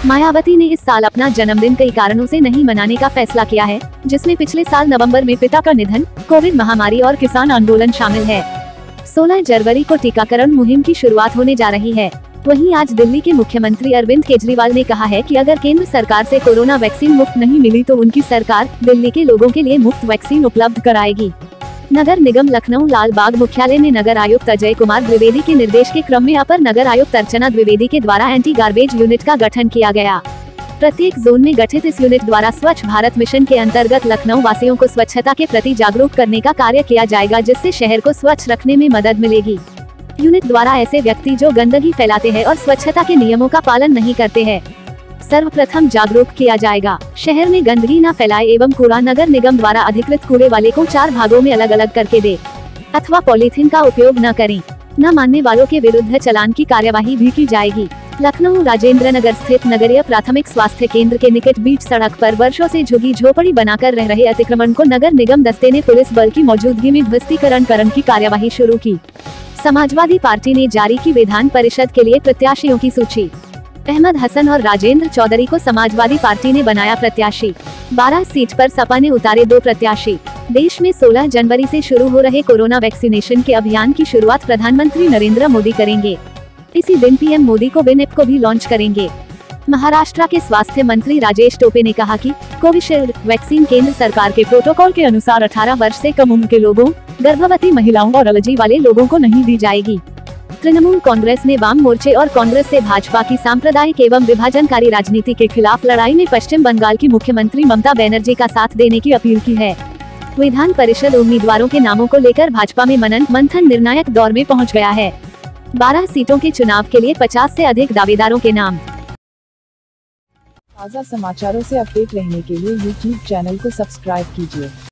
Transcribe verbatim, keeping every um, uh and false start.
मायावती ने इस साल अपना जन्मदिन कई कारणों से नहीं मनाने का फैसला किया है, जिसमें पिछले साल नवंबर में पिता का निधन, कोविड महामारी और किसान आंदोलन शामिल है। सोलह जनवरी को टीकाकरण मुहिम की शुरुआत होने जा रही है। वहीं आज दिल्ली के मुख्यमंत्री अरविंद केजरीवाल ने कहा है कि अगर केंद्र सरकार से कोरोना वैक्सीन मुफ्त नहीं मिली तो उनकी सरकार दिल्ली के लोगों के लिए मुफ्त वैक्सीन उपलब्ध कराएगी। नगर निगम लखनऊ लाल बाग मुख्यालय में नगर आयुक्त अजय कुमार द्विवेदी के निर्देश के क्रम में अपर नगर आयुक्त अर्चना द्विवेदी के द्वारा एंटी गार्बेज यूनिट का गठन किया गया। प्रत्येक जोन में गठित इस यूनिट द्वारा स्वच्छ भारत मिशन के अंतर्गत लखनऊ वासियों को स्वच्छता के प्रति जागरूक करने का कार्य किया जाएगा, जिससे शहर को स्वच्छ रखने में मदद मिलेगी। यूनिट द्वारा ऐसे व्यक्ति जो गंदगी फैलाते हैं और स्वच्छता के नियमों का पालन नहीं करते हैं, सर्वप्रथम जागरूक किया जाएगा। शहर में गंदगी न फैलाए एवं कूड़ा नगर निगम द्वारा अधिकृत कूड़े वाले को चार भागों में अलग अलग करके दे अथवा पॉलीथीन का उपयोग न करें। न मानने वालों के विरुद्ध चालान की कार्यवाही भी की जाएगी। लखनऊ राजेंद्र नगर स्थित नगरीय प्राथमिक स्वास्थ्य केंद्र के निकट बीच सड़क पर वर्षों से झुग्गी झोपड़ी बनाकर रह रहे अतिक्रमण को नगर निगम दस्ते ने पुलिस बल की मौजूदगी में ध्वस्तीकरण करने की कार्यवाही शुरू की। समाजवादी पार्टी ने जारी की विधान परिषद के लिए प्रत्याशियों की सूची। अहमद हसन और राजेंद्र चौधरी को समाजवादी पार्टी ने बनाया प्रत्याशी। बारह सीट पर सपा ने उतारे दो प्रत्याशी। देश में सोलह जनवरी से शुरू हो रहे कोरोना वैक्सीनेशन के अभियान की शुरुआत प्रधानमंत्री नरेंद्र मोदी करेंगे। इसी दिन पीएम मोदी को विन ऐप को भी लॉन्च करेंगे। महाराष्ट्र के स्वास्थ्य मंत्री राजेश टोपे ने कहा कि कोविशील्ड वैक्सीन केंद्र सरकार के प्रोटोकॉल के अनुसार अठारह वर्ष से कम उम्र के लोगों, गर्भवती महिलाओं और एलर्जी वाले लोगों को नहीं दी जाएगी। तृणमूल कांग्रेस ने वाम मोर्चे और कांग्रेस से भाजपा की सांप्रदायिक एवं विभाजनकारी राजनीति के खिलाफ लड़ाई में पश्चिम बंगाल की मुख्यमंत्री ममता बनर्जी का साथ देने की अपील की है। विधान परिषद उम्मीदवारों के नामों को लेकर भाजपा में मनन मंथन निर्णायक दौर में पहुंच गया है। बारह सीटों के चुनाव के लिए पचास से अधिक दावेदारों के नाम। ताज़ा समाचारों से अपडेट रहने के लिए यूट्यूब चैनल को सब्सक्राइब कीजिए।